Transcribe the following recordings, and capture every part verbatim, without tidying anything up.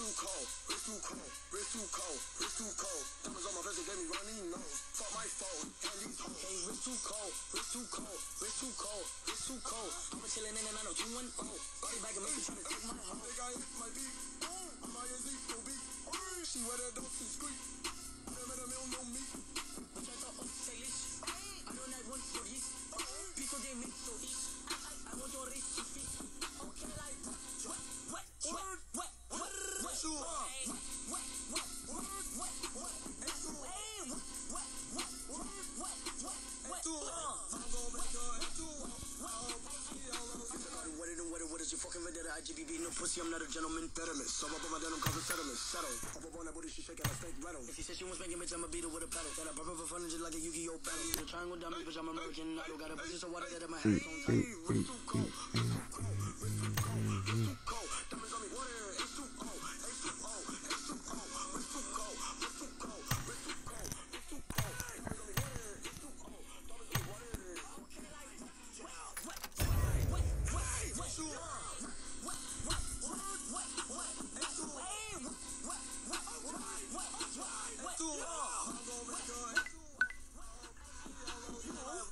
too cold, wrist too cold, wrist too cold, wrist too cold. Diamonds on my wrist, they gave me runny nose. Fuck my phone, and these hoes. Hey, wrist too cold, wrist too cold, wrist too cold, wrist too cold. I'm a chillin' in and I know two one oh. Body bag and make me tryna take my hoe. Think I hit my beat, I'm my Z, no beat. She wear that don't see squeak. Them and them don't know me. But I thought, oh, say this. I don't have one for this. People they make so eat. I want your rich feet. Okay, like what, what, what, what, what, what, what, you are? What, what, what, what, what, what, and you hey, what, what, what, what, what, what, what, you are? I'm gonna make your head to walk. What it and what it, what is your fucking vendetta? I G B B, no pussy, I'm not a gentleman. Pedalist, so up on my denim, cause a settlement, settle. Up up on that booty, she shaking her fake rattle. If she said she was making bitch, I'ma beat her with a pedal. Then I pop her for fun, just like a Yu-Gi-Oh battle. The triangle down, bitch, I'm American. I don't got a bitch, so water that in my hands on tight. Wrist too cold, wrist too cold, wrist too cold, wrist too cold. Diamonds on me, water, H two O, H two O, H two O. Wrist too cold, wrist too cold, wrist too cold, wrist too cold. Diamonds on me, water, H two O, diamonds on me, water. Okay, like what, what, what, what, what, you are? What, what, what, what, what, and you hey, what, what, what, what, what, what, you are? I'm gonna make your head to walk.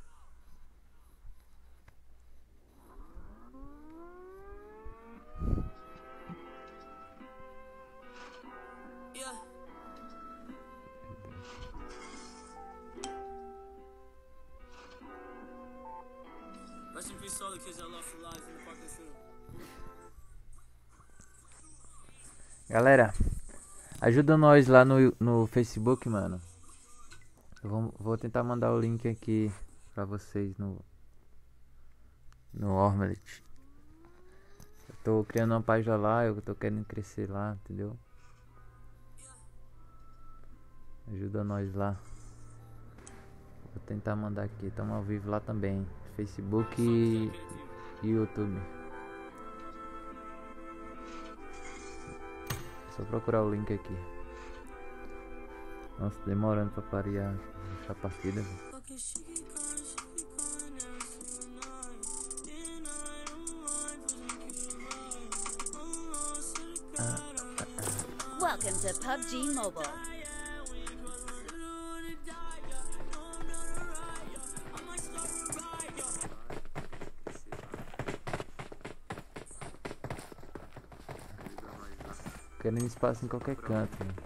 Yeah. Rest in peace to all the kids that lost their lives in the parking funeral. Galera, ajuda nós lá no, no Facebook, mano. Eu vou, vou tentar mandar o link aqui pra vocês no no Ormelet. Eu tô criando uma página lá, eu tô querendo crescer lá, entendeu? Ajuda nós lá. Vou tentar mandar aqui, estamos ao vivo lá também, Facebook e, e YouTube. Só procurar o link aqui. Nossa, demorando pra parar essa partida. Ah, ah, ah. Welcome to P U B G Mobile. Querendo espaço em qualquer canto, né?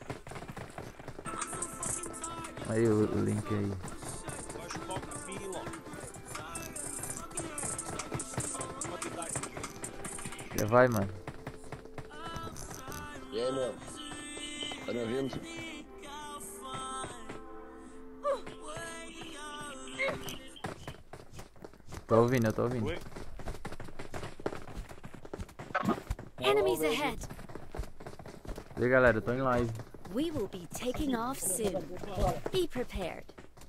Aí o, o link aí. Já vai, mano. E aí, meu? Tá me ouvindo? Tô ouvindo, eu tô ouvindo. Enemies ahead. E aí, galera, eu tô em live. We will be taking off soon. Be prepared.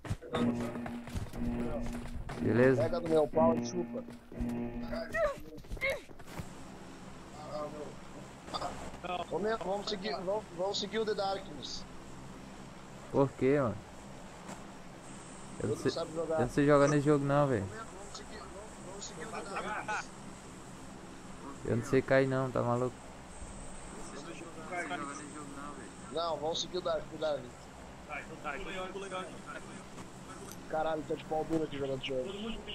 Beleza? Pega do meu pau e chupa. Vamos, vamos, seguir, vamos, vamos seguir o The Darkness. Por quê, mano? Eu não, Ele sei, sabe eu jogar. não sei jogar nesse jogo não, velho. Vamos seguir, vamos, vamos seguir o The Darkness. Eu não sei cair não, tá maluco? Não, vamos seguir o Dark, o Dark. Caralho, tá de pau duro aqui jogando jogo.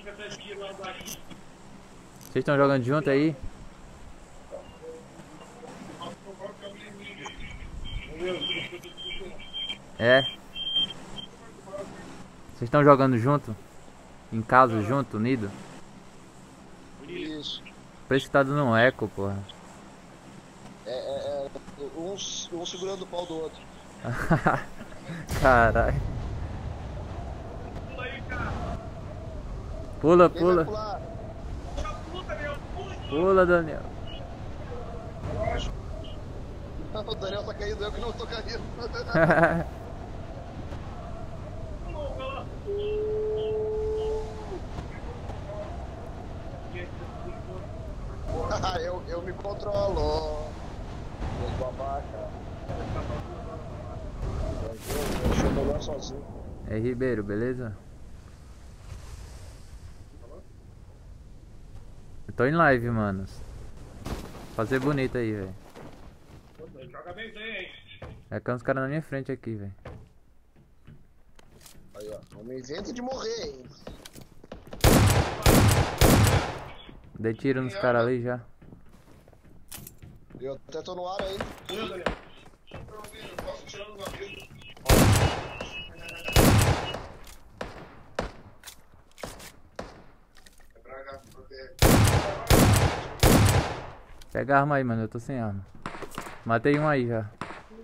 Vocês estão jogando junto aí? É? Vocês estão jogando junto? Em casa, junto, unido? Isso. Por isso que tá dando um eco, porra. É, é, é um, um segurando o pau do outro. Caralho. Pula, Quem vai pula. pular? Pula, Daniel. Não, o Daniel tá caindo, eu que não tô caindo. eu, eu me controlo. Meus babaca. Eu achei melhor sozinho. É Ribeiro, beleza? Eu tô em live, mano. Fazer bonito aí, velho. Joga bem bem, hein? É que é uns caras na minha frente aqui, velho. Aí, ó. Não me inventa de morrer, hein? Dei tiro nos caras ali já. Eu até tô no ar aí. Eu, Daniel. Pega a arma aí, mano. Eu tô sem arma. Matei um aí já.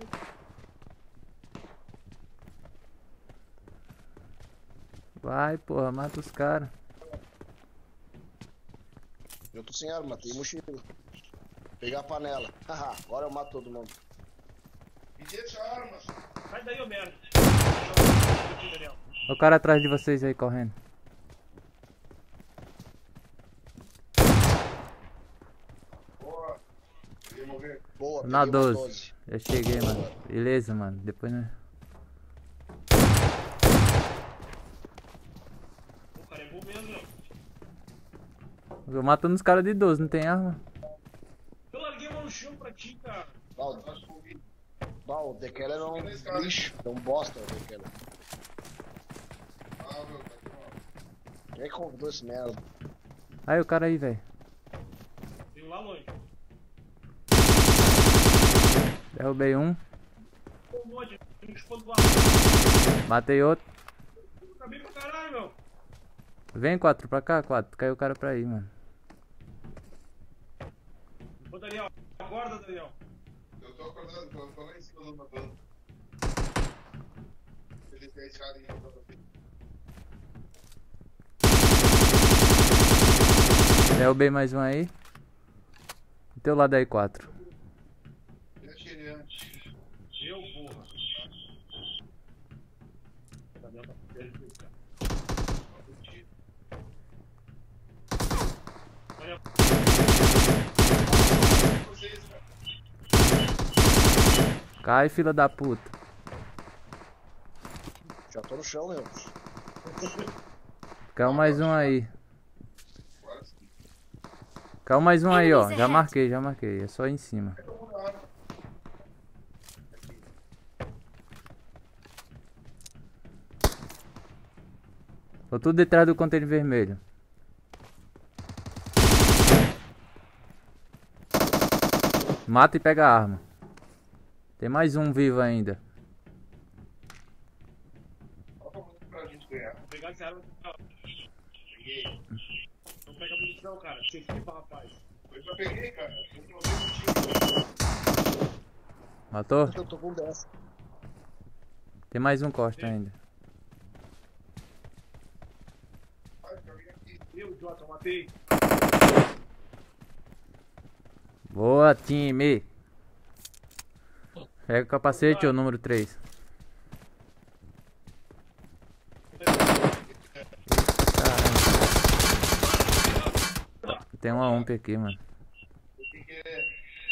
Vai, porra. Mata os caras. Eu tô sem arma, matei mochila. Pegar a panela. Haha, agora eu mato todo mundo. Me deixa a arma. Sai daí, ô merda. Daniel. O cara atrás de vocês aí correndo. Boa, Na peguei uma doze. Já cheguei, mano. Beleza, mano. Depois, né? O cara é bom mesmo, meu. Eu matando os caras de doze, não tem arma. Eu larguei uma no chão pra ti, cara. Bah, o The Keller é um lixo, é um bosta o The Keller. Quem é que convidou esse merda? Aí o cara aí, velho. Veio lá longe. Derrubei um. Um monte, um esposo do Matei outro. Acabei pra caralho, meu. Vem, quatro pra cá, quatro. Caiu o cara pra aí, mano. Ô, Daniel, acorda, Daniel. Eu tô acordando, tô, tô lá em cima do nadando. Eles deixarem eu pra você. Derrubei mais um aí. Do teu lado aí, quatro. Deixa ele antes. Eu, porra. O Daniel tá perdendo isso, cara. Daniel. Vocês, cara. Cai, fila da puta. Já tô no chão, meu. Caiu mais um aí. Agora sim. Caiu mais um aí, ó. Já marquei, já marquei. É só aí em cima. Tô tudo detrás do container vermelho. Mata e pega a arma. Tem mais um vivo ainda. Olha pra gente ganhar. Vou pegar essa arma. Peguei. Não pega munição, cara. Você flipa, rapaz. Eu já peguei, cara. Eu não tenho motivo. Matou? Eu tô com dessa. Tem mais um Costa ainda. Ai, eu vim aqui. Eu, idiota, eu matei. Boa, time! Pega o capacete, ô número três. Tem uma ump aqui, mano. O que que é?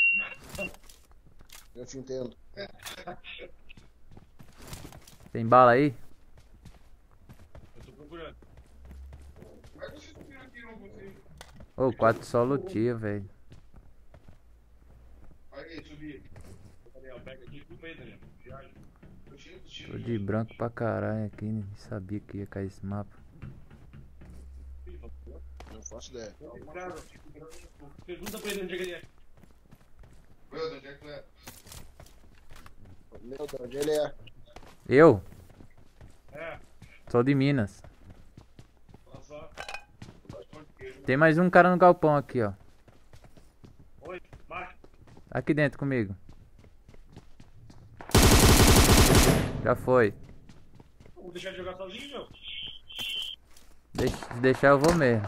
Eu te entendo. Tem bala aí? Eu tô procurando. Como é que vocês viram aqui e não consigo? Ô, quatro só lutia, velho. Aí, subi. Daniel, pega aqui. Filma aí, Daniel. Viagem. Tô cheio de tiro. Tô de branco pra caralho aqui, nem sabia que ia cair esse mapa. Não faço ideia. Cara, pergunta pra ele onde é que ele é. Meu, onde é que tu é? Meu Deus, onde ele é? Eu? É, Sou de Minas. olha só. Tem mais um cara no galpão aqui, ó. Oi, marca. Aqui dentro comigo. Já foi. Vou deixar de jogar sozinho, meu. Deixa, se deixar eu vou mesmo.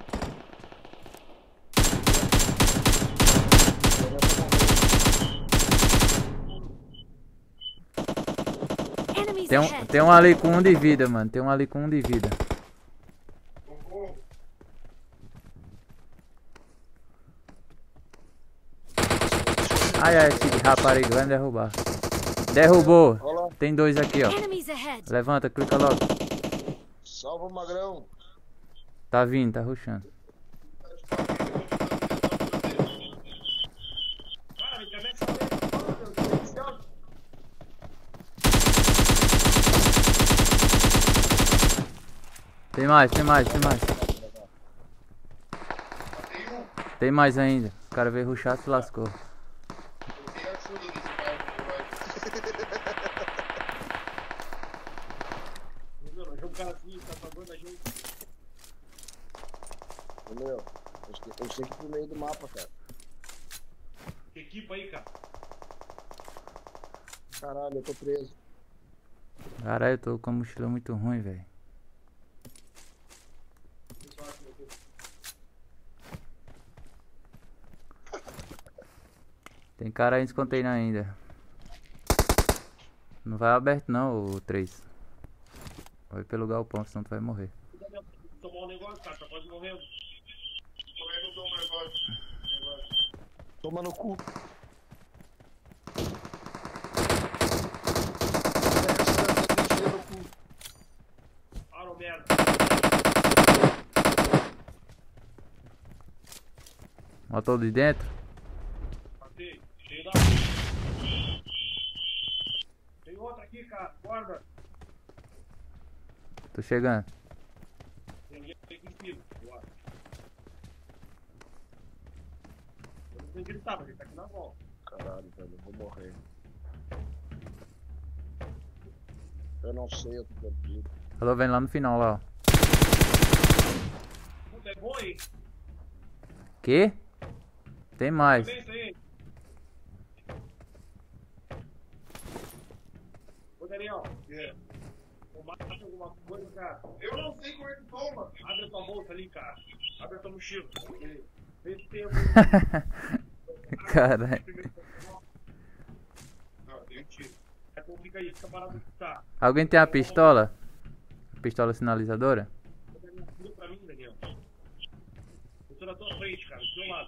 Enemies Tem um, ahead. tem um ali com um de vida, mano. Tem um ali com um de vida. Socorro. Ai, ai, esse rapariga vai me derrubar. Derrubou. Olha lá, Tem dois aqui, ó. Enemies ahead. Levanta, clica logo. salva o magrão. Tá vindo, tá rushando. Cara, me internet só tem. mais, tem mais, tem mais. Matei um. Tem mais ainda. O cara veio rushar, se lascou. Eu tenho ajuda desse cara. Não, jogo cara assim, tá pagando a gente. Ô, meu, eu sei- eu sei que pro meio do mapa, cara. Equipa aí, cara. Caralho, eu tô preso. Caralho, eu tô com a mochila muito ruim, velho. Tem cara aí nos containers ainda. Não vai aberto não, o três. Vai pelo galpão, senão tu vai morrer. Tomar um negócio, cara, tá quase morrendo. Como é que eu dou um negócio? Negócio. Toma no cu. Para o merda. Matou de dentro? Matei. Cheio da. Tem outra aqui, cara. Guarda. Tô chegando. Tem alguém aqui em cima. Eu acho. Eu não sei onde ele tá, mas ele tá aqui na volta. Caralho, velho, eu vou morrer. Eu não sei, eu tô perdido. Eu tô vendo lá no final, lá, ó. Puta, é bom, hein? Que? Tem mais. Vem isso aí. Ô, Daniel. É. Tomate alguma coisa, cara. Eu não sei como é que toma. Abre a tua bolsa ali, cara. Abre a tua mochila. Vê se tem Caralho. Não, tem um tiro. Então fica aí, fica parado que tá. Alguém tem a pistola? Pistola sinalizadora? Tira pra mim, Daniel. Eu tô na tua frente, cara, do teu lado.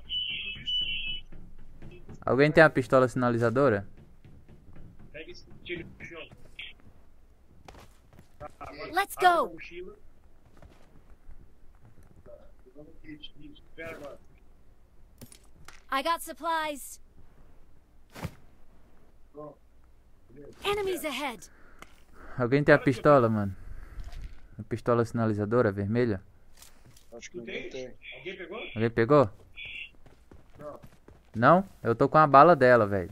Alguém tem a pistola sinalizadora? Pega esse tiro no chão. Tá, agora Let's abre a go. tua mochila. Pegando um kit. Isso, espera agora. I got supplies. Enemies ahead. Alguém tem a pistola, mano? A pistola sinalizadora vermelha? Acho que Tu ninguém tem? tem. Alguém pegou? Alguém pegou? Não. Não? Eu tô com a bala dela, velho.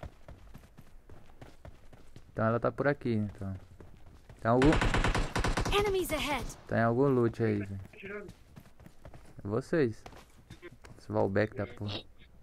Então ela tá por aqui, então. Tem algum, Enemies ahead. tem algum loot aí, velho. Tirando. É vocês. Esse Valbeck da porra.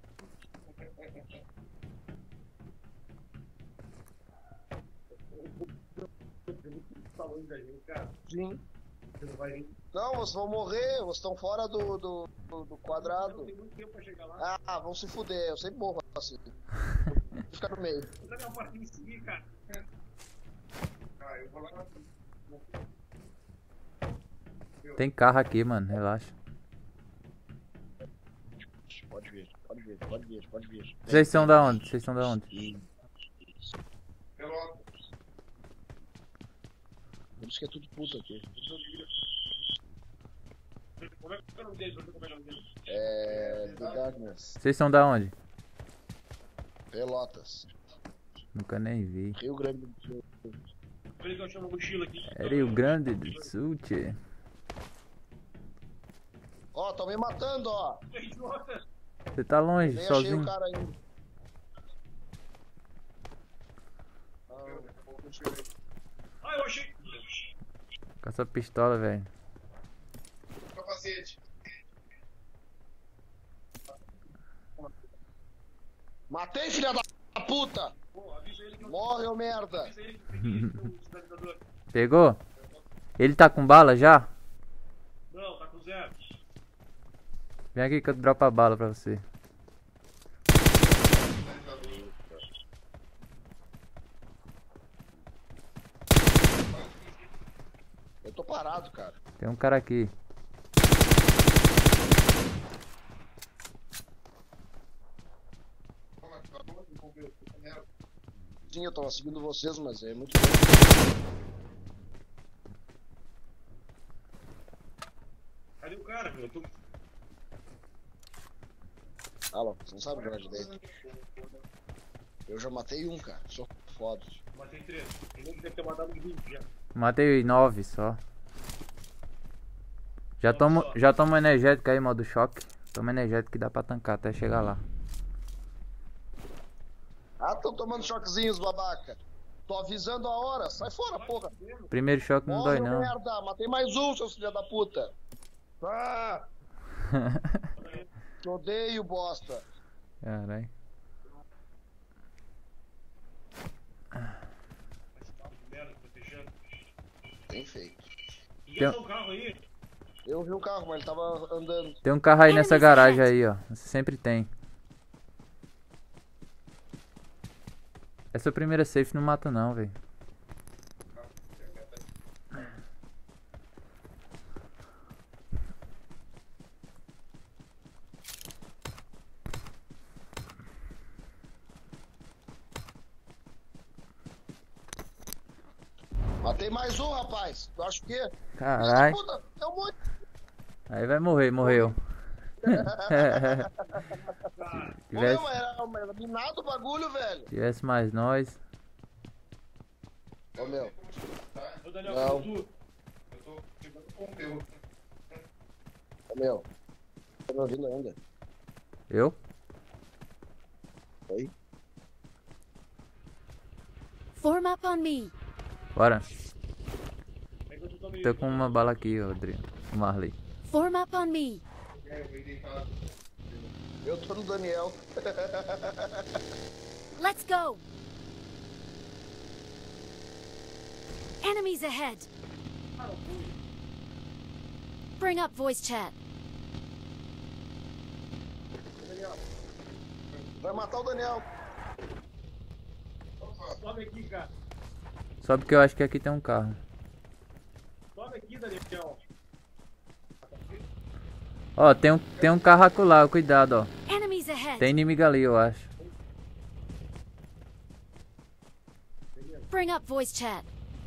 Falando da gente, cara. Sim. Você não vai vir. Não, vocês vão morrer, vocês estão fora do, do, do, do Não quadrado. tem muito tempo pra chegar lá. Ah, vão se fuder, eu sempre morro assim. Vou ficar no meio. Você tá uma parte em seguir, cara. Ah, eu vou lá. Tem carro aqui, mano. Relaxa. Pode vir, pode vir, pode vir, pode vir. Vocês são da onde? Vocês são da onde? Pelota. Por isso que é tudo puto aqui. Como é que é o nome dele? Como é o nome dele? É. The Darkness. Vocês são da onde? Pelotas. Nunca nem vi. Rio Grande do Sul. Peraí que eu chamo a mochila aqui. É Rio Grande do Sul, tchê. Ó, tão me matando, ó. É idiota. Você tá longe, Nem achei sozinho. o cara ainda. Meu, daqui a pouco eu tirei. Ah, eu achei. Com essa pistola, velho. Capacete. Matei, filha da puta! Pô, avisa ele que eu. Morre, ô merda! Avisa ele que eu peguei o sinalizador. Pegou? Ele tá com bala já? Não, tá com zero. Vem aqui que eu dropo a bala pra você. Eu tô parado, cara. Tem um cara aqui. Sim, eu tava seguindo vocês, mas é muito. Cadê o cara, meu? Eu tô. Alô, você não sabe de onde dele. Eu já matei um, cara. Sou foda. Matei três. Tem um que deve ter matado um vinte já. Matei nove só. Já tomo, já tomo energético aí, modo choque. Toma energético que dá pra tancar até chegar lá. Ah, tão tomando choquezinhos, babaca. Tô avisando a hora. Sai fora, porra. Primeiro choque não dói Morre, não. merda. Matei mais um, seus filha da puta. Ah, te odeio, bosta. Caralho. Bem feito. E esse é o carro aí? Eu vi um carro, mas ele tava andando. Tem um carro aí nessa garagem aí, ó. Você sempre tem. Essa primeira safe não mata não, velho. Matei mais um, rapaz. Tu acha o quê? Caralho. Puta, é um monte. Aí vai morrer, morreu. Morreu, tivesse, mas era, era minado o bagulho, velho. tivesse mais nós. Ô, meu. Ô, Daniel, Não. tu. Eu tô chegando com conteúdo. Ô, meu. Tá me ouvindo ainda? Eu? Oi? Form up on me. Bora. Pega tu também. Tô com uma bala aqui, Rodrigo. O Marley. Form up on me. É, eu vim deitado. Eu tô no Daniel. Let's go. Enemies ahead. Bring up voice chat. Vai matar o Daniel. Sobe aqui, cara. Só porque eu acho que aqui tem um carro. Sobe aqui, Daniel. Ó, tem um, tem um carro acolá, cuidado, ó. Enemies ahead. Tem inimigo ali, eu acho. Bring up voice chat.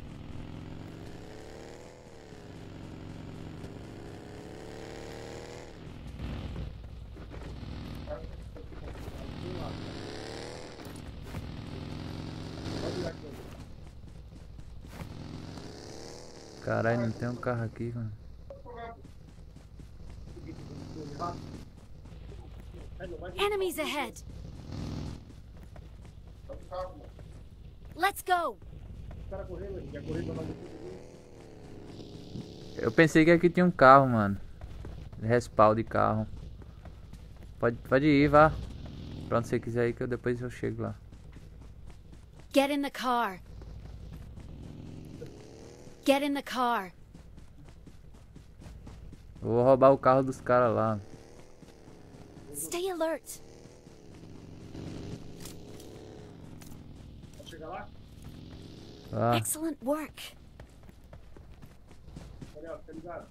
Caralho, não tem um carro aqui, mano. Enemies ahead. Let's go. Eu pensei que aqui tinha um carro, mano. Respawn de carro. Pode, pode ir, vá. Pra onde você quiser ir que eu depois eu chego lá. Get in the car. Get in the car. Eu vou roubar o carro dos caras lá. Stay alert. Pode chegar lá? Ah, Excellent work. Daniel, tá ligado?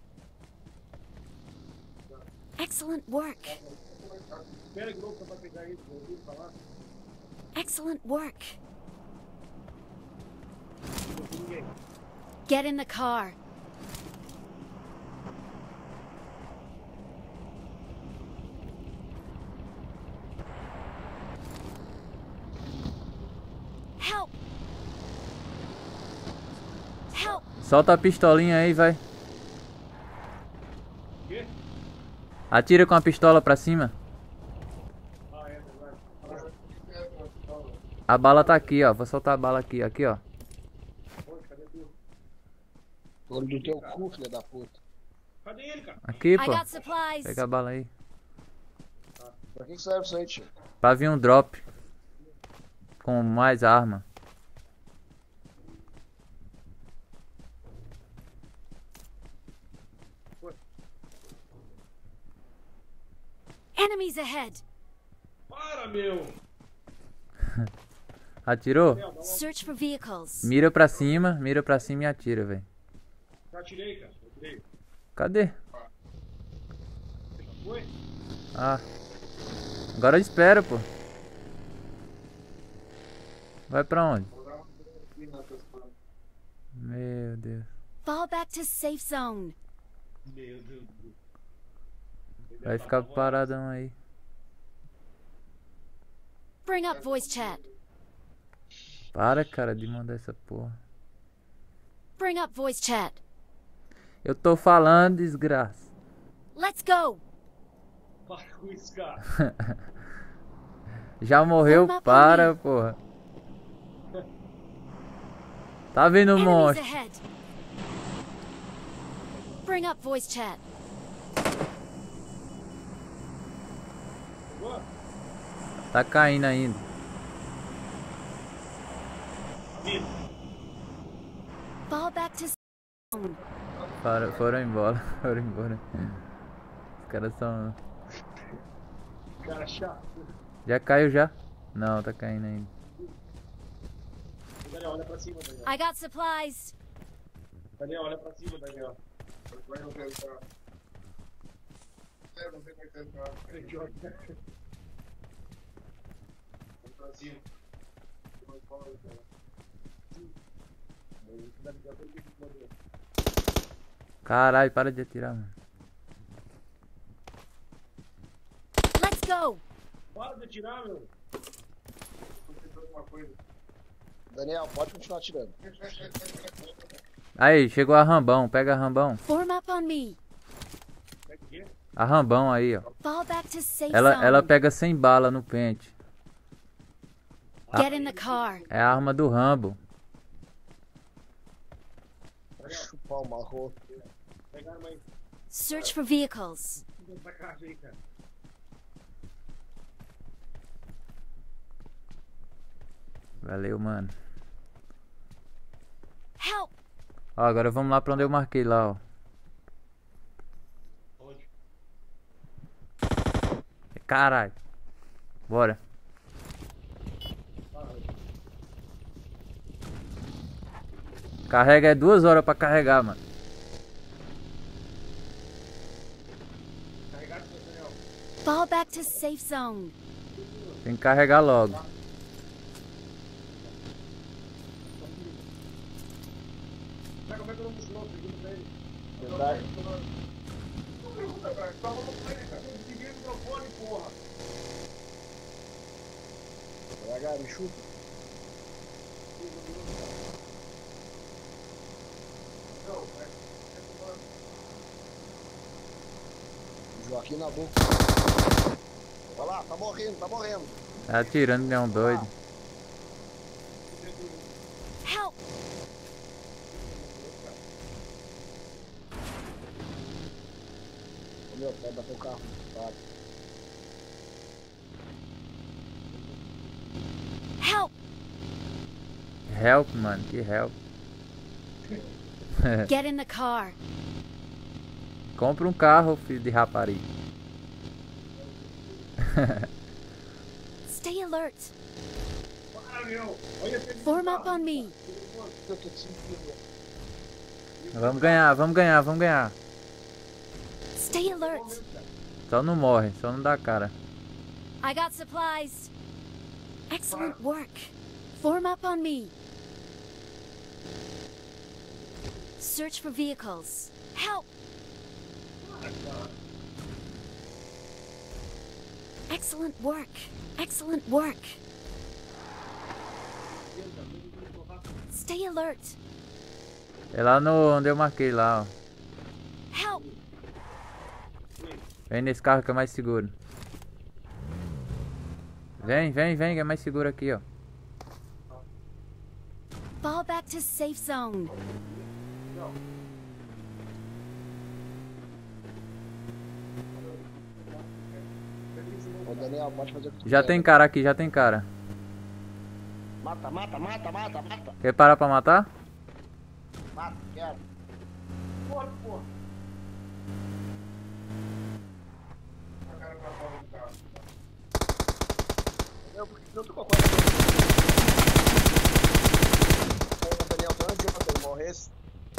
Excellent work. Espera de novo pra pegar isso. Eu ouvi falar. Excellent work. Não tem ninguém. Get in the car. Help. Help. solta a pistolinha aí, vai. O quê? Atira com a pistola pra cima. Ah, é verdade. A bala tá aqui, ó. Vou soltar a bala aqui, aqui, ó. Onde? Cadê tu? Olho do teu cu, filha da puta. Cadê ele, cara? Aqui, I pô. got supplies. Pega a bala aí. Pra que que serve isso aí, tio? Pra vir um drop. Com mais arma. Enemies ahead. Para, meu! Atirou? Daniel, dá uma... Search for vehicles. Mira pra cima, mira pra cima e atira, velho. Já tirei, cara. Já tirei. Cadê? Já foi? Ah. Agora eu espero, pô. Vai pra onde? Meu Deus. Fall back to safe zone. Meu Deus do céu. Vai ficar paradão aí. Bring up voice chat. Para, cara, de mandar essa porra. Bring up voice chat. Eu tô falando, desgraça. Let's go. Para com isso, cara. Já morreu, Forma pra para, mim. porra. Tá vindo o Enemies monstro. ahead. Bring up voice chat. Boa. Tá caindo ainda. Vindo. Fall back to zone. Para, foram embora. Foram embora. Os caras são. Cara chato. Já caiu já? Não, tá caindo ainda. Daniel, olha pra cima, Daniel. I got supplies. Daniel, olha pra cima, Daniel. Vai não tentar. É, não tem como tentar. É idiota. Vamos pra cima. Vai fora, cara. Caralho, para de atirar, mano. Let's go. Para de atirar, meu. Tô tentando uma coisa. Daniel, pode continuar atirando. Aí, chegou a Rambão. Pega a Rambão. Form up on me. Pega o quê? A Rambão aí, ó. Fall back to safe Ela, zone. ela pega sem bala no pente. Get in the car. É a arma do Rambo. Chupar o marro. Pegaram aí. Search for vehicles. Vem pra cá, aí, cara. Valeu, mano. Help. Ó, agora vamos lá pra onde eu marquei lá, ó. Onde? Caralho. Bora. Carrega é duas horas pra carregar, mano. Carregado, Daniel. Fall back to safe zone. Tem que carregar logo. Sabe como é que eu não mostrou? Pergunta pra ele. Verdade. Não pergunta, cara. Só vamos pra ele, cara. Desliguei o microfone, porra. Devagar, me chuta. Não, vai. Joaquim na boca. Olha lá, tá morrendo, tá morrendo. Tá atirando, né? Um doido. Help. Ô, meu, vai bater o carro. Tá. Help. Help, mano. Que help. Get in the car. Compra um carro, filho de rapariga. Stay alert. Para, meu. Olha, tem Form up on me. Eu tô te sentindo. Vamos ganhar, vamos ganhar, vamos ganhar. Stay alert. Só não morre, só não dá cara. I got supplies. Excellent work. Form up on me. Search for vehicles. Help. Excellent work. Excellent work. Stay alert. É lá no onde eu marquei lá, ó. Help. Vem nesse carro que é mais seguro. Vem, vem, vem, que é mais seguro aqui, ó. Fall back to safe zone. Ô, Daniel, pode fazer o que tu Já quer, tem né? cara aqui, já tem cara. Mata, mata, mata, mata, mata. Quer parar pra matar? Mata, quero. Porra, porra. A cara pra fora do carro. Eu, porque eu tô com a coisa. Ô, Daniel, pra onde eu ele morresse?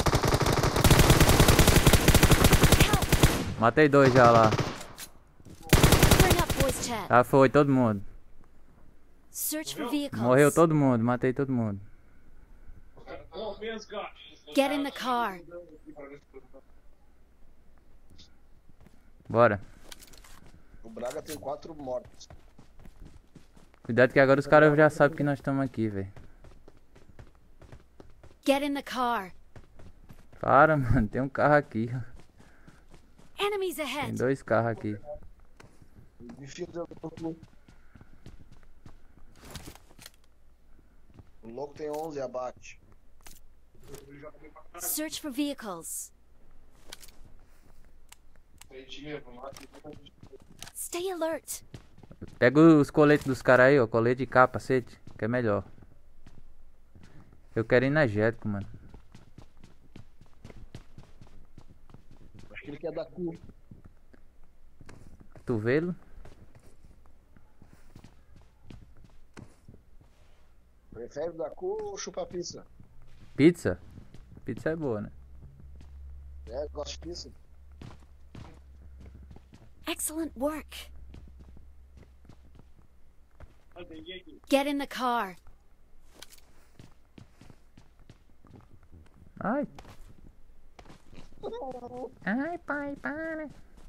Help. Matei dois já lá. Bring up voice chat. Já foi, todo mundo. Search for vehicles. Morreu todo mundo, matei todo mundo. Porra mesmo, cara. Get in the car. Bora. O Braga tem quatro mortos. Cuidado que agora os caras já sabem que nós estamos aqui, velho. Get in the car. Para, mano, tem um carro aqui. Enemies Tem ahead. dois carros aqui. Enfia dentro do cu. O louco tem onze abate. Search for vehicles. Frente mesmo, mata. Stay alert. Pega os coletes dos caras aí, ó. Colete e capacete, que é melhor. Eu quero energético, mano. Acho que ele quer dar cu. Cotovelo. Prefere dar cu ou chupar pizza? Pizza? Pizza é boa, né? É, gosto de pizza. Excellent work. Ai, peguei aqui. Get in the car. Ai. Ai, pai, para.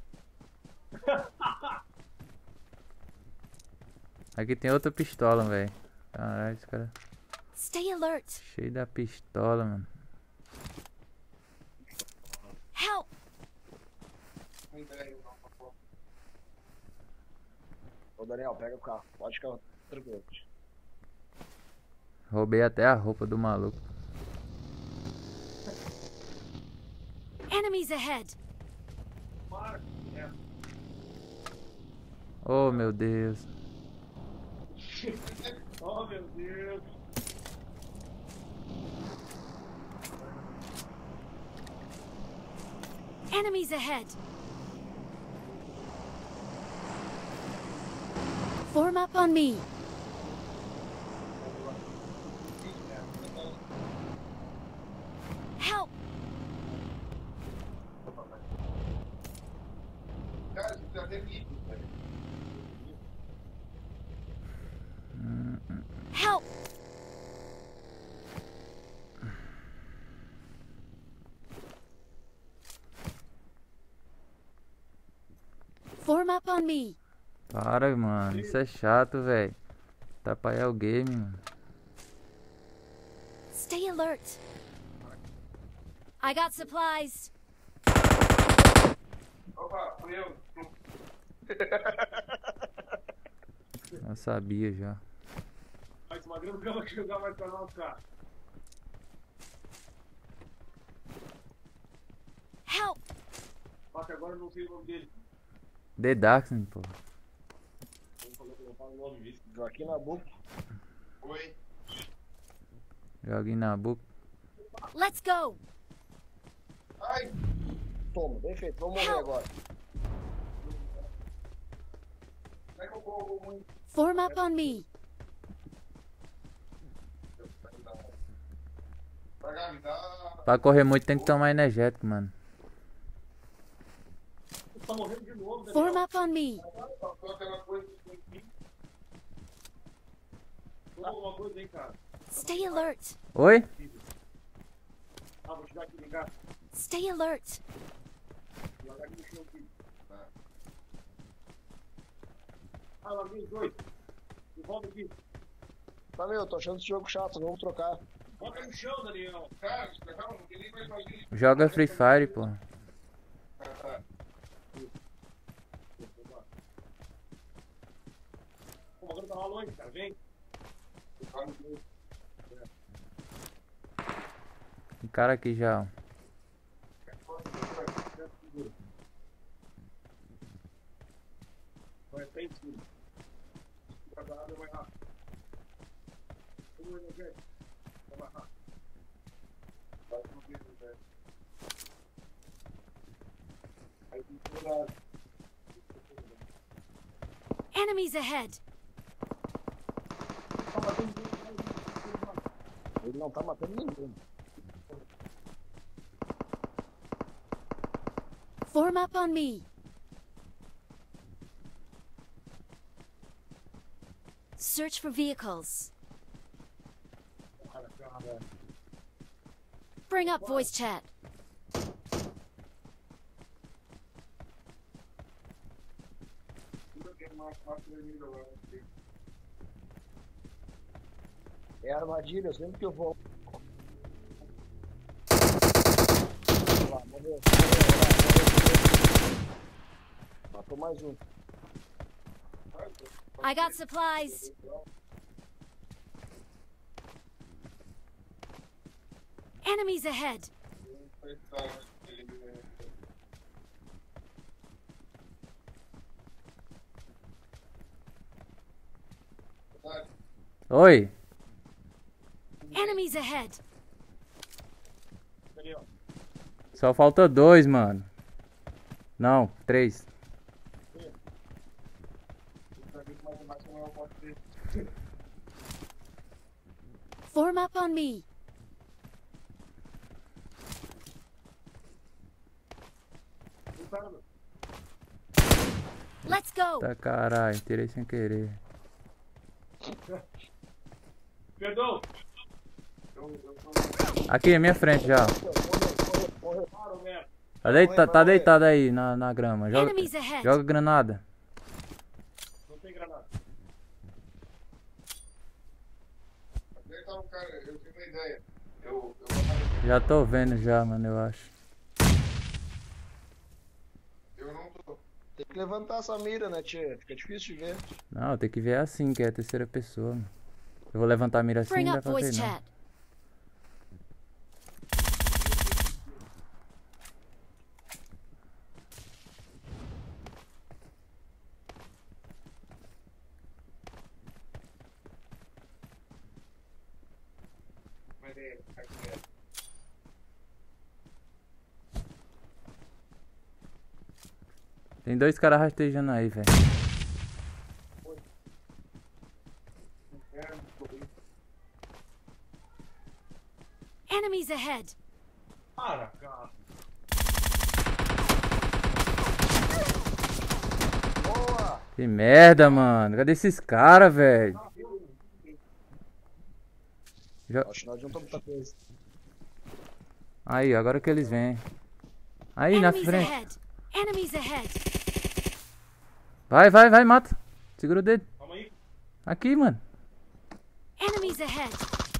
Aqui tem outra pistola, velho. Caralho, esse cara Stay alert. cheio da pistola, mano. Help. Ô Daniel, pega o carro. Pode ficar tranquilo. Roubei até a roupa do maluco. Enemies ahead. Oh, meu Deus. Oh, meu Deus. Enemies ahead. Form up on me. Help. Cara, você já tem vídeo, velho. Help. Form up on me. Para, mano. Isso é chato, velho. Atrapalhar o game, mano. Stay alert. I got supplies. Opa, fui eu. Eu sabia já. Mas uma grande cama que jogar mais pra lá os carros. Help. Só que agora eu não sei o nome dele. The Darkson, pô. Ele falou que não fala o nome disso. Joaquim Nabuco. Oi. Joguei na boca. Let's go. Ai, Toma, bem feito. Vamos morrer agora. como é que eu corro muito? Form up on me. Pra cá, me dá. Pra correr muito tem que tomar energético, mano. Você tá morrendo de novo, Daniel. Form up on me. Passou aquela coisa que tem Toma alguma coisa aí, cara. Stay alert. Oi? Ah, vou te dar aqui, ligar. Stay alert. Vou largar aqui no chão aqui. Ah, larguei os dois. E volta aqui. Tá, meu, tô achando esse jogo chato. Vamos trocar. Bota no chão, Daniel. Cara, calma, não tem nem mais alguém. Joga Free Fire, pô. Ah, tá. Pô, agora tá lá longe, cara. Vem. Tem cara aqui já, ó. Vai até em cima. Fica da água, vai rápido. Vamos, energético. Vai mais rápido. Vai no meio, velho. Aí tem que olhar. Enemies ahead. Ele não tá matando ninguém. Form up on me. Search for vehicles. Bring up voice chat. É armadilha, sempre que eu vou. Lá, morreu, morreu, lá, morreu, morreu. Matou mais um. I got supplies. Enemies ahead. Oi. Enemies ahead. Ali, ó. Só falta dois, mano. Não, três. Form up on me. Let's go. Tá caralho, tirei sem querer. Perdão. Aqui, minha frente já. Parou, merda. Tá, deita, tá deitado aí na, na grama. Joga, Enemies ahead. joga granada. Não tem granada. Daí tá um cara, eu tenho uma ideia. Eu, eu vou aparecer. Já tô vendo já, mano, eu acho. Eu não tô. Tem que levantar essa mira, né, tia? Fica difícil de ver. Não, tem que ver assim, que é a terceira pessoa, mano. Eu vou levantar a mira assim, Bring não dá up pra voice ver, não. chat. Mas é, aqui é. Tem dois caras rastejando aí, velho. Enemies ahead. Para, cara. Boa! Que merda, mano. Cadê esses caras, velho? Já- Acho que não adiantou muita coisa. Aí, agora que eles vêm. Aí, na Enemies frente. ahead. Enemies ahead. Vai, vai, vai, mata. Segura o dedo. Calma aí. Aqui, mano. Enemies ahead.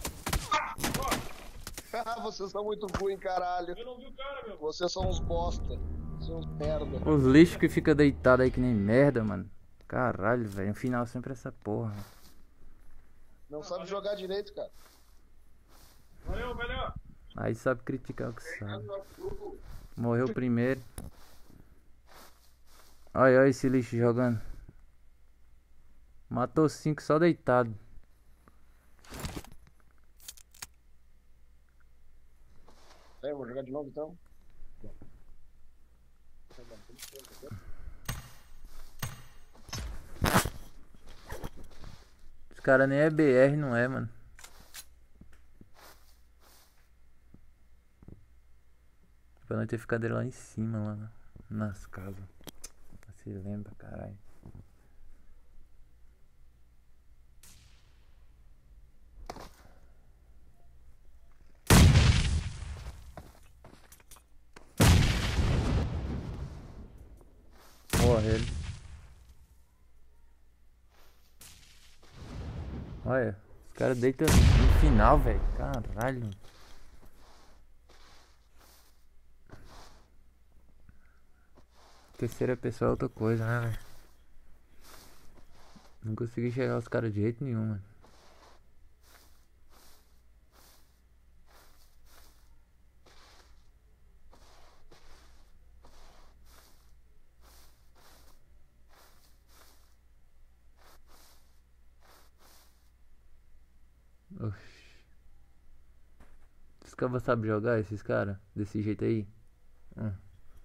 Vocês são muito ruins, caralho. Eu não vi o cara, meu. Vocês são uns bosta. São uns merda. Os lixos que fica deitado aí que nem merda, mano. Caralho, velho. No final sempre essa porra. Não sabe jogar direito, cara. Valeu, valeu. Aí sabe criticar o que sabe. Nosso grupo, Morreu primeiro. Olha, olha esse lixo jogando. Matou cinco só deitado. É, vou jogar de novo então. Os caras nem é B R, não é, mano. Pra não ter ficadeira lá em cima, lá na- nas casas. Se lembra, caralho. Morre ele. Olha, os caras deitam no final, velho. Caralho. Terceira pessoa é outra coisa, né, velho? Não consegui chegar aos caras de jeito nenhum, mano. Oxi. Esses caras sabem jogar, esses caras? Desse jeito aí? Hum.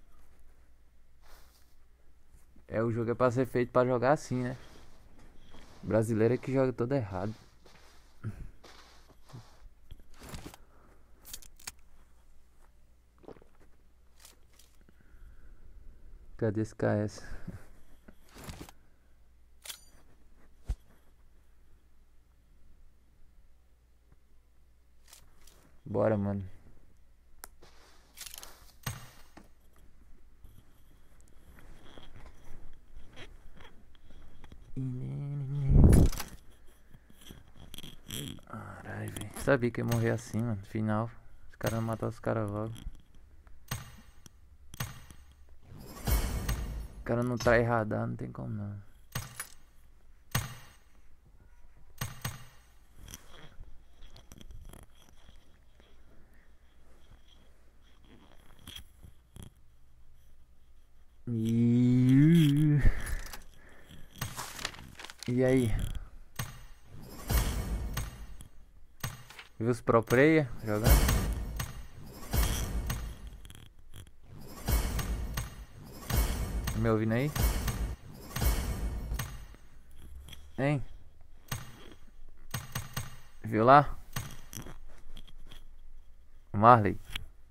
É, o jogo é pra ser feito pra jogar assim, né? O brasileiro é que joga todo errado. Cadê esse K S? Bora, mano. Caralho, velho. Sabia que ia morrer assim, mano. Final. Os caras mataram os caras logo. cara não trai radar, não tem como não. E, e aí? Viu os pro player jogando? Me ouvindo aí? Hein? Viu lá? Marley.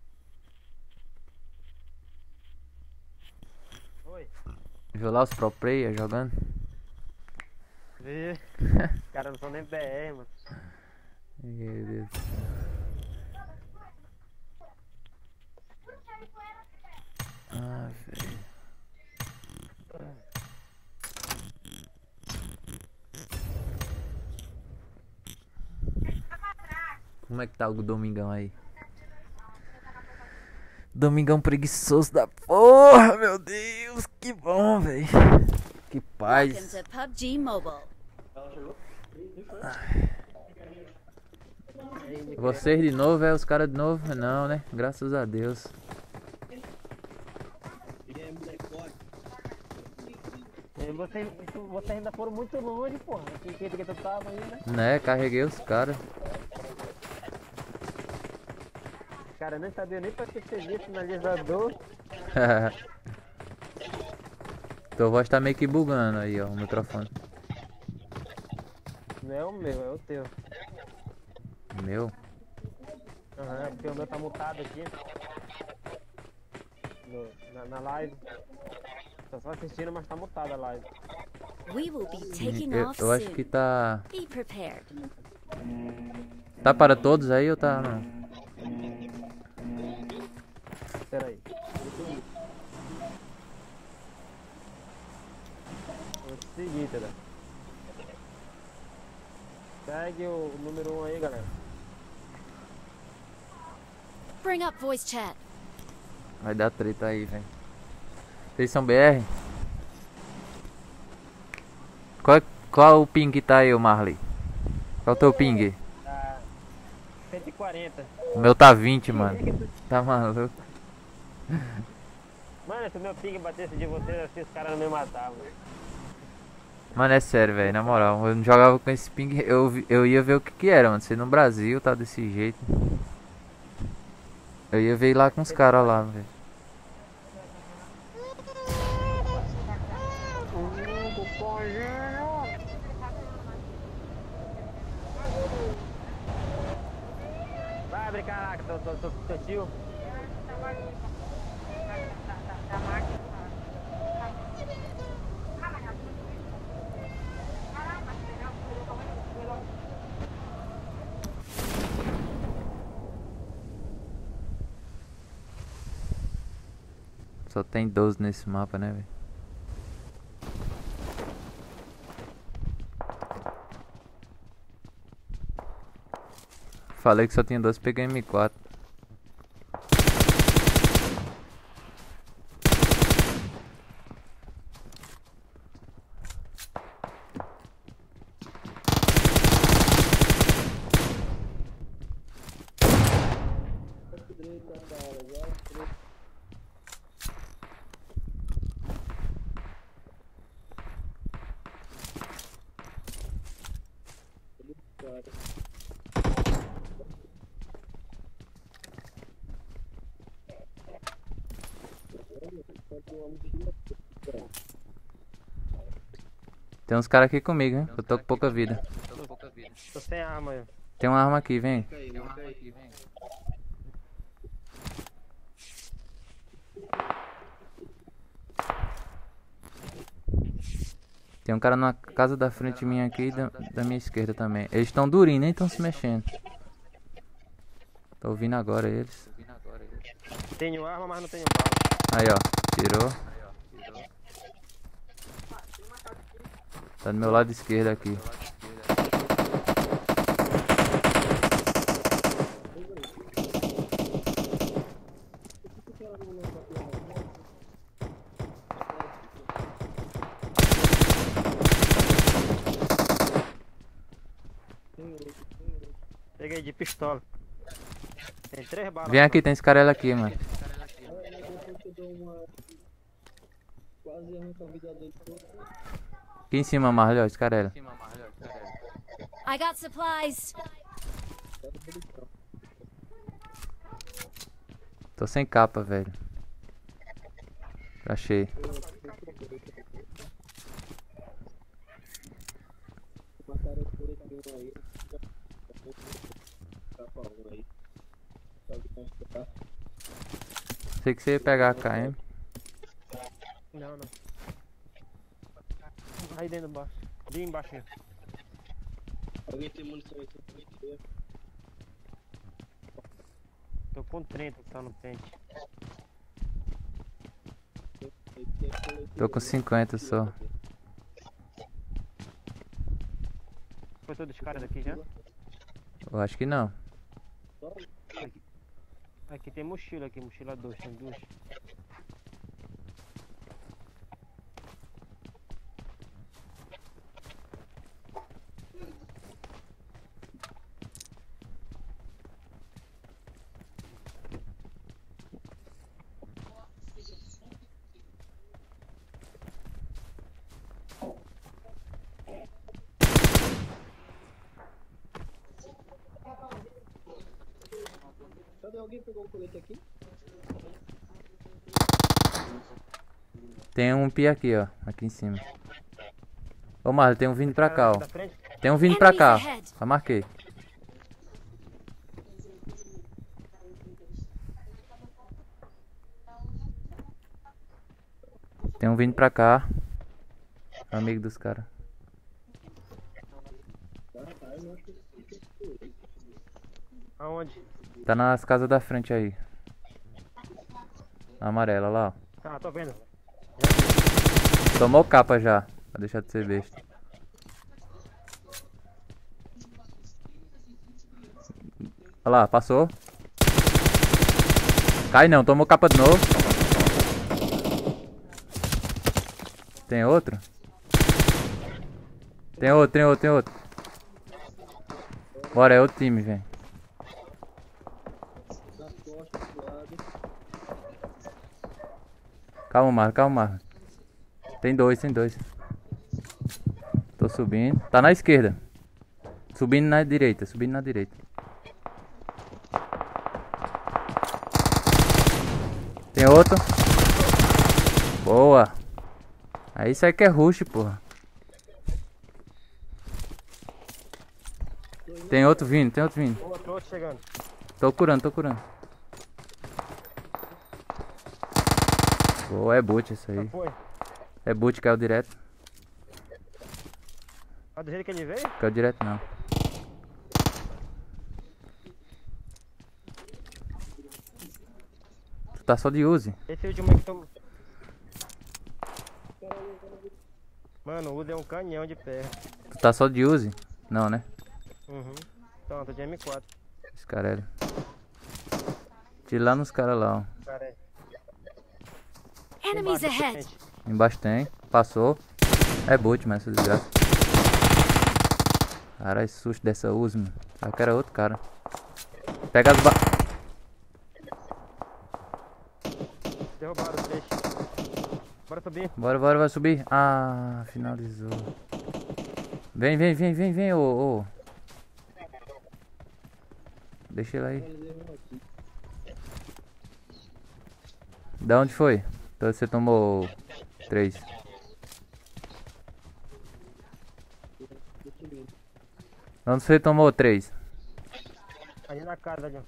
Oi. Viu lá os pro player jogando? Vi. Os caras não são nem B R, mano. Meu Deus. Ah, velho. Como é que tá o domingão aí? Domingão preguiçoso da porra, meu Deus, que bom, velho. Que Welcome paz. to P U B G Mobile. Vocês de novo, é? Os caras de novo? Não, né? Graças a Deus. E Vocês, vocês ainda foram muito longe, porra. Que que que tu tava ainda? Né? Carreguei os caras. Os caras nem sabiam nem pra que servia finalizador. Tua voz tá meio que bugando aí, ó, o microfone. Não é o meu, é o teu. Meu? Aham, é porque o meu tá mutado aqui. No- na, na live. Tô só assistindo, mas tá mutada a live. We will be taking Eu, off eu acho que soon. tá. Be prepared. Tá para todos aí ou tá. Não? Pera aí. Vou te seguir, Tera. Segue o número um aí, galera. Bring up voice chat. Vai dar treta aí, velho. Vocês são B R? Qual, qual o ping que tá aí, o Marley? Qual o teu ping? Tá cento e quarenta. O meu tá vinte, mano. Tá maluco? Mano, se o meu ping batesse de vocês, assim os caras não me matavam. Mano, é sério, velho. Na moral, eu não jogava com esse ping. Eu, vi- eu ia ver o que que era, mano. Se no Brasil tá desse jeito. Eu ia ver lá com os caras lá, velho. Vai abrir, caraca, teu, teu, teu, teu tio. Só tem doze nesse mapa, né, velho? Falei que só tinha doze, peguei M quatro. Tem uns caras aqui comigo, hein? Eu tô com pouca vida. Tô sem arma aí. Tem uma arma aqui, vem. Tem um cara na casa da frente minha aqui e da, da minha esquerda também. Eles estão durinhos, nem estão se mexendo. Tô ouvindo agora eles. Tenho arma, mas não tenho bala. Aí, ó. Tirou. Tá do meu lado esquerdo aqui. Peguei de pistola. Tem três balas. Vem aqui, tem escarela aqui, mano. Quase arranca a vida dele toda. Aqui em cima, Marley, ó, escarela. I got supplies. Tô sem capa, velho. Achei. Mataram por aqui um aí. Capa um aí. Sabe como tá? Sei que você ia pegar a K M. Não, não. Aí dentro do baixo. De embaixo. Alguém tem munição aí? Tem. Tô com trinta só no pente. Tô com cinquenta só. Foi todos os caras daqui já? Eu acho que não. Aqui, aqui tem mochila aqui, mochila dois, tem duas. Cadê alguém pegou o colete aqui? Tem um pi aqui, ó. Aqui em cima. Ô, Marley, tem um vindo pra cá, ó. Da frente? Tem um vindo pra cá. Enemies ahead. Já marquei. Tem um vindo pra cá. Amigo dos caras. Aonde? Tá nas casas da frente aí. Na amarela lá, ó. Ah, tô vendo. Tomou capa já. Pra deixar de ser besta. Olha lá, passou. Cai não, tomou capa de novo. Tem outro? Tem outro, tem outro, tem outro. Bora, é outro time, velho. Calma, Marlon, calma, Marlon. Tem dois, tem dois. Tô subindo. Tá na esquerda. Subindo na direita, subindo na direita. Tem outro. Boa. Aí isso aí que é rush, porra. Tem outro vindo, tem outro vindo. Outro, outro chegando. Tô curando, tô curando. Boa, é boot isso Já aí. foi. É boot, caiu direto. Ah, do jeito que ele veio? Caiu direto não. Tu tá só de use. Esse último aí que tomou. Mano, o Uzi é um canhão de terra. Tu tá só de use? Não, né? Uhum. Então, tô de M quatro. Esse cara é. Tira lá nos caras lá, ó. Cara, é. Enemies Embaixo, ahead. frente. Embaixo tem. Passou. É boot, mas essa desgraça. Caralho, esse susto dessa use, mano. Ah, que era outro cara. Pega as ba... Derrubaram os três. Bora subir. Bora, bora, vai subir. Ah, finalizou. Vem, vem, vem, vem, vem, ô, ô. Deixa ele aí. Da onde foi? Então você tomou três. Onde você tomou três? Ali na casa, ali, ó.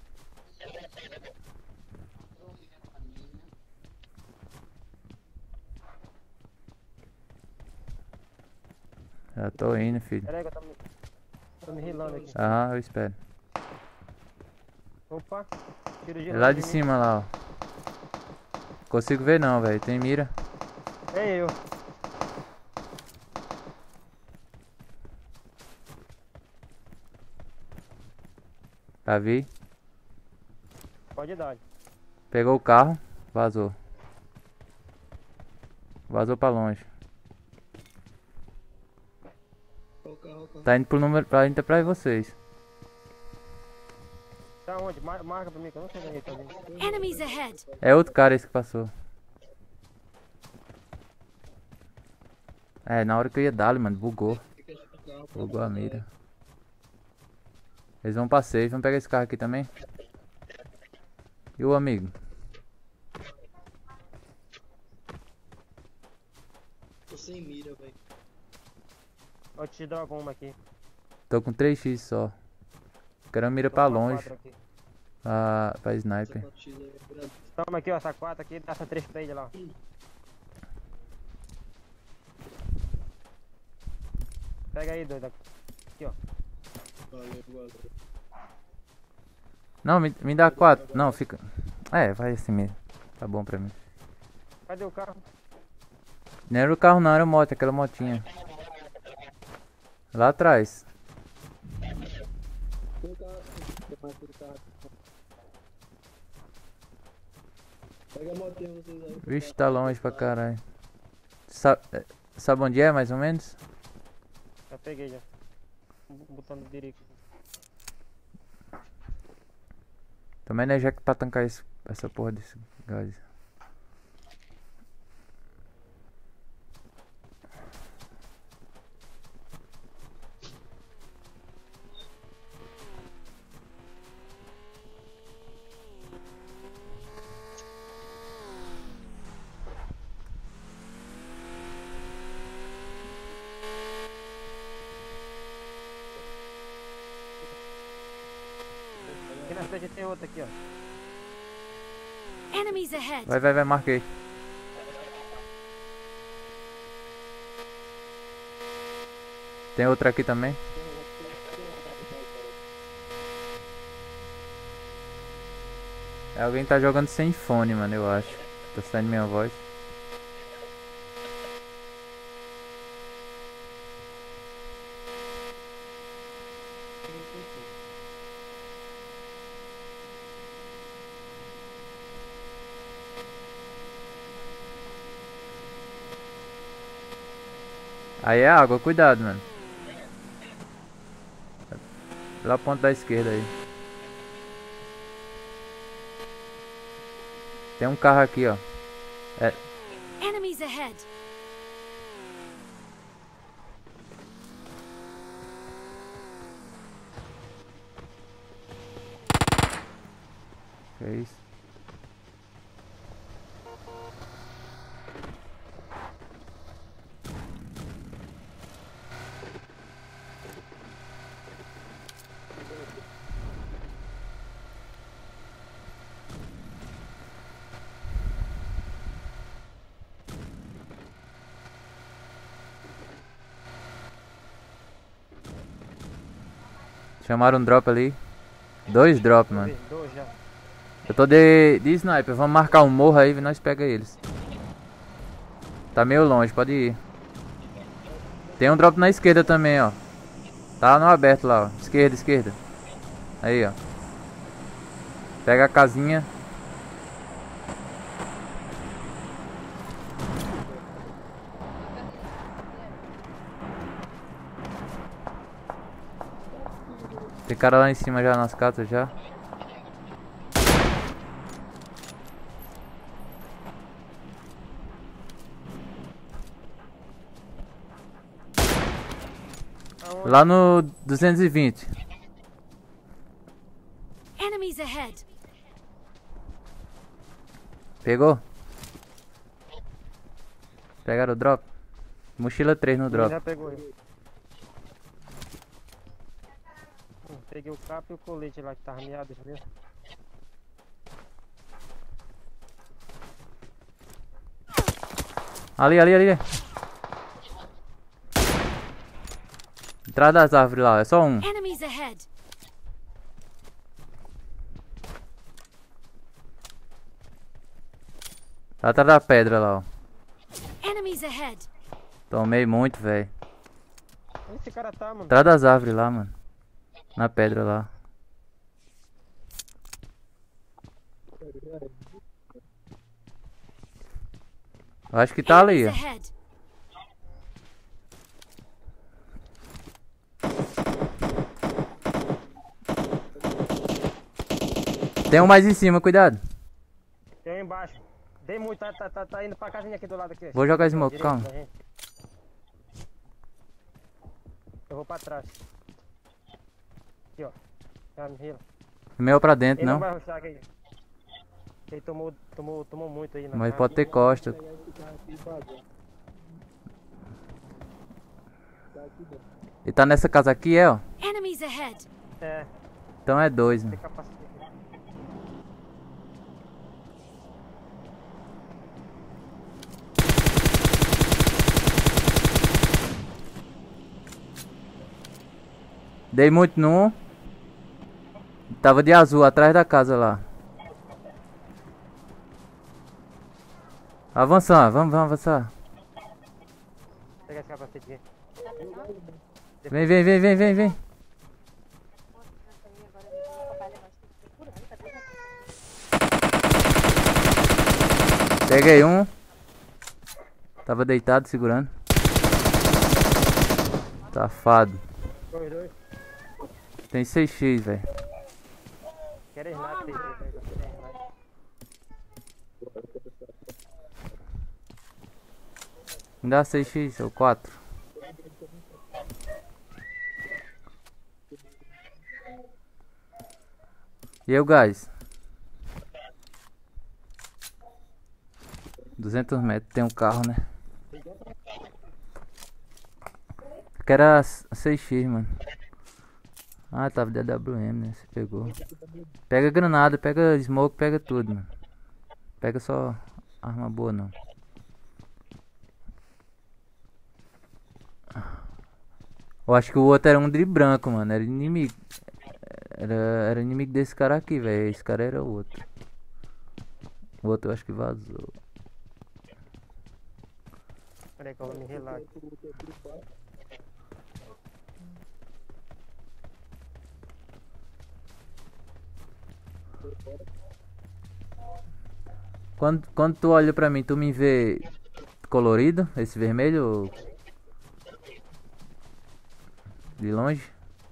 Já tô indo, filho. Peraí que eu tô me, tô me rilando aqui. Ah, eu espero. Opa, tiro de É lá longe de mim. cima, lá, ó. Consigo ver não, velho. Tem mira. É eu. Já vi. Pode dar. Pegou o carro. Vazou. Vazou pra longe. Qual carro, qual carro? Tá indo pro número. Pra, indo pra vocês. Tá onde? Mar marca pra mim que eu não sei onde ele tá vindo. Enemies ahead. É outro cara esse que passou. É, na hora que eu ia dar, mano, bugou. Bugou a mira. Eles vão pra safe, vamos pegar esse carro aqui também. E o amigo? Tô sem mira, velho. Eu te drogo uma aqui. Tô com três x só. Quero uma mira Tô pra com uma longe. quatro aqui. Pra, pra sniper. quatro x aí, brabo. Toma aqui, ó, essa quatro aqui, dá essa três pra ele lá. Ó. Pega aí, doido. Aqui, ó. Valeu, valeu. Não, me, me dá quatro. Não, fica. É, vai assim mesmo. Tá bom pra mim. Cadê o carro? Não era o carro não, era a moto, aquela motinha. Lá atrás. Tem carro, tem mais aquele carro. Pega a motinha vocês aí. Vixe, tá longe pra caralho. Sa é, sabe onde é, mais ou menos? Já peguei já. Botando direito. Também não é já que pra tancar esse, essa porra desse gás. Aqui na frente tem outra aqui, ó. Enemies ahead. Vai, vai, vai, marquei. Tem outra aqui também. É, alguém tá jogando sem fone, mano, eu acho. Tá saindo minha voz. Aí é água, cuidado, mano. Pela ponta da esquerda aí. Tem um carro aqui, ó. É, Enemies ahead. que é isso? Chamaram um drop ali. Dois drop, mano. Dois já. Eu tô de, de sniper. Vamos marcar um morro aí e nós pega eles. Tá meio longe, pode ir. Tem um drop na esquerda também, ó. Tá no aberto lá, ó. Esquerda, esquerda. Aí, ó. Pega a casinha. Tem cara lá em cima já nas casas já. Aonde? Lá no duzentos e vinte. Enemies ahead. Pegou? Pegaram o drop? Mochila três no drop. Já pegou ele. Hum, Peguei o capa e o colete lá que tava miado, viu? Ali, ali, ali. Atrás das árvores lá, é só um. Enemies ahead. Lá atrás da pedra lá, ó. Enemies ahead. Tomei muito, velho. Onde esse cara tá, mano? Atrás das árvores lá, mano. Na pedra lá. Eu acho que tá ali, Enemies ó. ahead. Tem um mais em cima, cuidado. Tem um embaixo. Dei muito, tá, tá, tá, tá indo pra casinha aqui do lado aqui. Vou jogar smoke, Direito calma. da gente. Eu vou pra trás. Aqui, ó. Já me rila. Meu pra dentro, Ele não não. vai rushar aqui. Ele tomou, tomou, tomou muito aí na Mas cara. pode ter costa. Ele tá nessa casa aqui, é, ó. Enemies ahead. É, Então é dois, tem né? capacidade. Dei muito num. Tava de azul atrás da casa lá. Avançar, vamos, vamos avançar. Pega esse capacete aqui. Vem, vem, vem, vem, vem, vem. Peguei um. Tava deitado segurando. Safado. Dois, dois. Tem seis x, velho. Quero sniper, tem, tem, tem, tem sniper. Me dá seis x ou quatro. E aí o gás? duzentos metros, tem um carro, né? Que era seis x, mano. Ah, tava de A W M, né? Você pegou. Pega granada, pega smoke, pega tudo, mano. Pega só arma boa, não. Eu acho que o outro era um de branco, mano. Era inimigo. Era, era inimigo desse cara aqui, velho. Esse cara era o outro. O outro eu acho que vazou. Peraí que eu vou me relar aqui. Quando, quando tu olha pra mim, tu me vê colorido? Esse vermelho? De longe?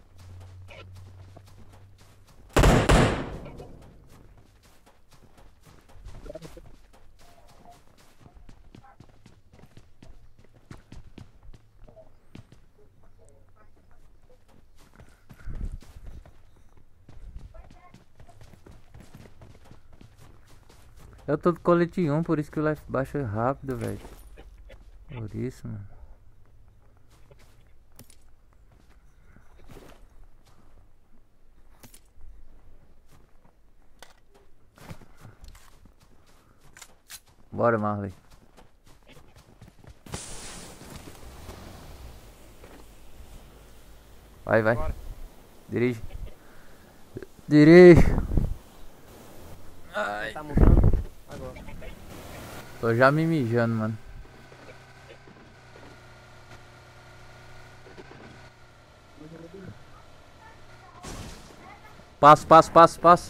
Eu tô de colete um, por isso que o life baixa rápido, velho. Por isso, mano. Bora, Marley. Vai, vai. Bora. Dirige. Dirige. Tá mudando? Agora. Tô já me mijando, mano. Passo, passo, passo, passo.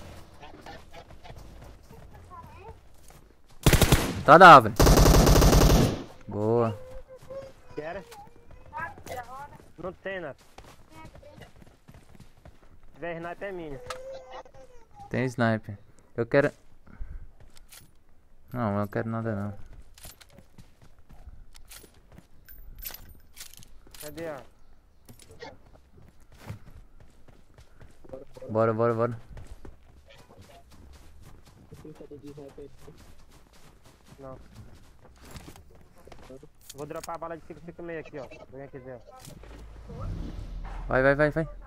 Tá da árvore. Boa. Quer? Não tem, né? Se tiver sniper é minha. Tem sniper. Eu quero... Não, eu não quero nada não. Cadê a? Bora, bora, bora. Não. Vou dropar a bala de cinco cinco seis aqui, ó. Se alguém quiser. Vai, vai, vai, vai.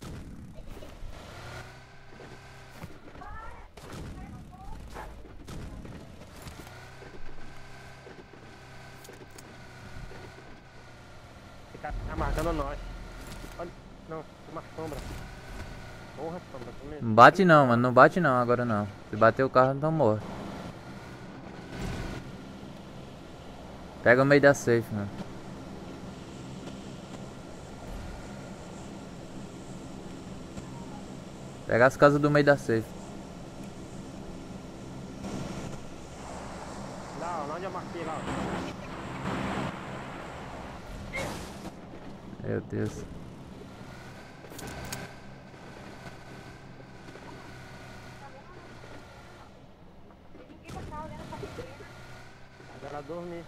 Esse cara tá marcando nós. Olha. Não, uma sombra. Porra, sombra. Também. Não bate não, mano. Não bate não, agora não. Se bater o carro, não morre. Pega o meio da safe, mano. Pega as casas do meio da safe. Lá, lá onde eu marquei lá. Ó. Meu Deus. dormir.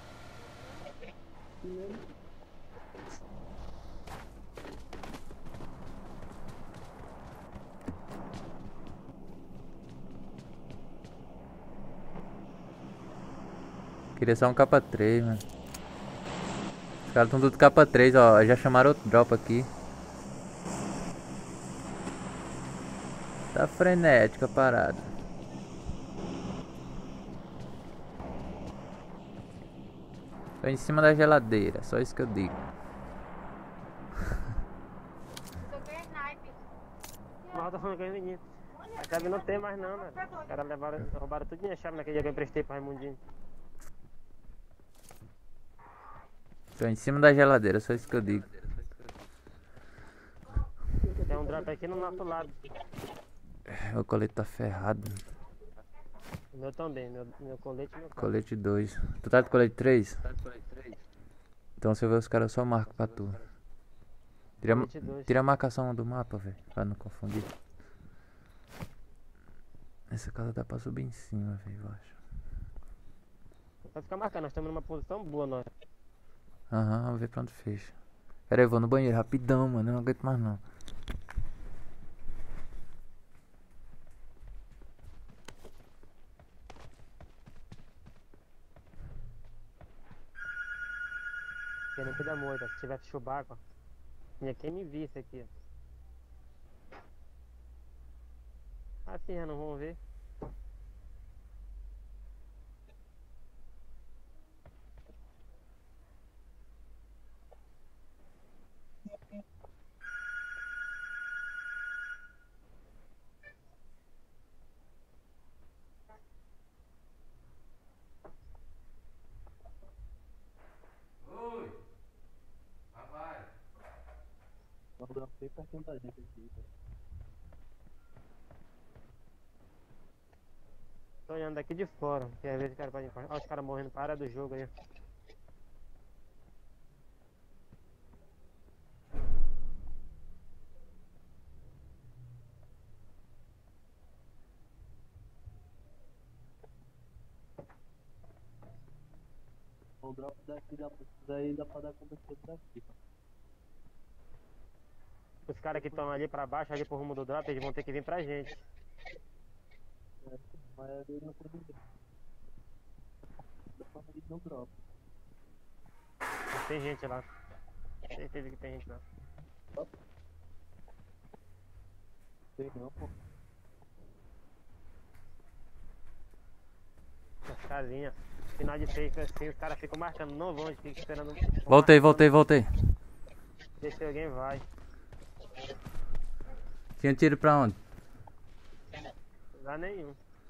Queria só um capa três, mano. Os caras tão tudo capa três, ó. Já chamaram outro drop aqui. Tá frenética a parada. Tô em cima da geladeira, só isso que eu digo. Mas eu tô falando que é ninguém. A chave não tem mais não, né? Os caras levaram, roubaram tudo minha chave naquele dia que eu emprestei pro Raimundinho. Tô em cima da geladeira, só isso que eu digo. Tem um drop aqui no nosso lado. O colete tá ferrado. O meu também, meu, meu colete e meu carro. Colete dois. Tu tá de colete três? Então se eu ver os caras, eu só marco pra tu. Tira, a- Colete dois. tira a marcação do mapa, velho, pra não confundir. Essa casa dá pra subir em cima, velho, eu acho. Vai ficar marcando, nós estamos numa posição boa, nós. Aham, vamos ver pra onde fecha. Pera aí, eu vou no banheiro rapidão, mano. Eu não aguento mais não. Querendo que da moita, se tivesse chubaco, ó. Tinha quem me visse aqui, ó. Assim já não vão ver. Não dá bem pertinho da gente aqui. Tô olhando daqui de fora, que às vezes o cara pode encostar. Olha os caras morrendo para a área do jogo aí. O drop daqui dá, daí dá pra dar cobertura daqui. Os caras que estão ali pra baixo, ali pro rumo do drop, eles vão ter que vir pra gente. É, mas ele não tem ninguém. Dá pra ir no drop. Mas tem gente lá. Certeza que tem gente lá. Tem não, pô. Nas casinhas. Final de safe assim, os caras ficam marcando, não vão, a gente fica esperando. Voltei, voltei, voltei. Deixa se alguém vai. Tinha tiro pra onde? Não dá nenhum.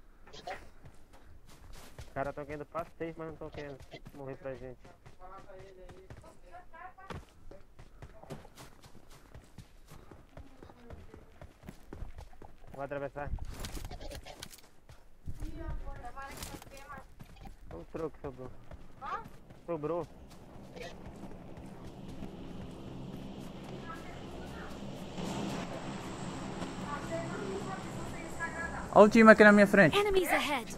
Os caras estão querendo pra safe, mas não estão querendo morrer pra gente. Vou atravessar. O troco sobrou. Sobrou. Olha o time aqui na minha frente. Enemies ahead.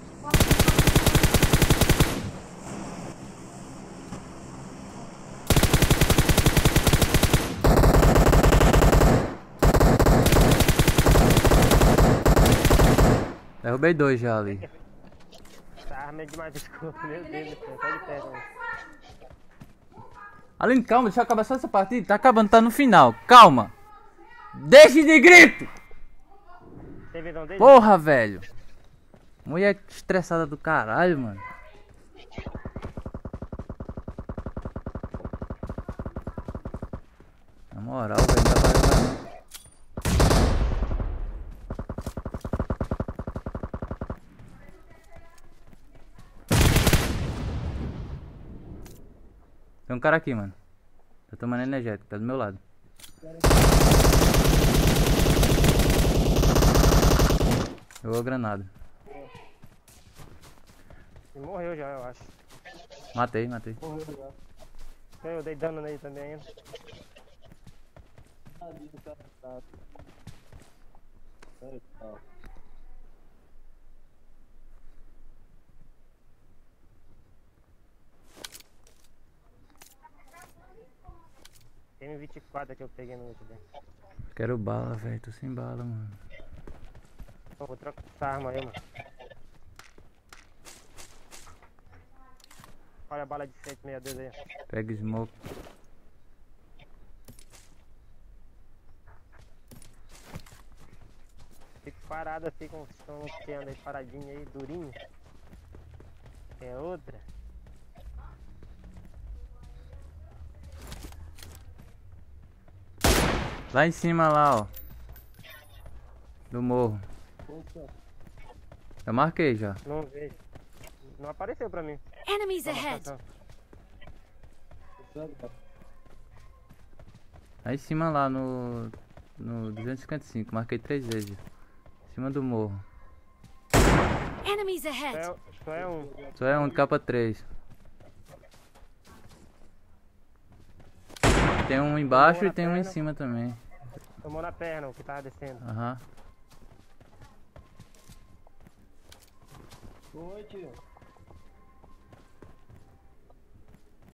Derrubei dois já ali. Essa arma é demais, desculpa, meu Deus do céu, tá de perto. Né? Aline, calma, deixa eu acabar só essa partida. Tá acabando, tá no final. Calma. Deixe de grito! Tem visão dele? Porra, velho. Mulher estressada do caralho, mano. Na moral, velho, não dá pra jogar não. Tem um cara aqui, mano. Tá tomando energético, tá do meu lado. Jogou a granada. Ele morreu já, eu acho. Matei, matei. Eu dei dano nele também ainda. Ali do cara tá. É, tá. vinte e quatro que eu peguei no último. Quero bala, velho. Tô sem bala, mano. Pô, vou trocar essa arma aí, mano. Olha a bala de cento e sessenta e dois aí. Pega smoke. Fico parado assim como vocês estão luteando aí, paradinho aí, durinho. É outra. Lá em cima, lá, ó. Do morro. Opa, Eu marquei já. Não vejo. Não apareceu pra mim. Enemies a ahead. marcação. sabe, cara? Lá em cima, lá no. No duzentos e cinquenta e cinco. Marquei três vezes. Em cima do morro. Enemies Só ahead. é, só é um. Só é um de capa três. Tem um embaixo e tem um em cima também. Tomou na perna o que tava descendo. Aham. Oi, tio.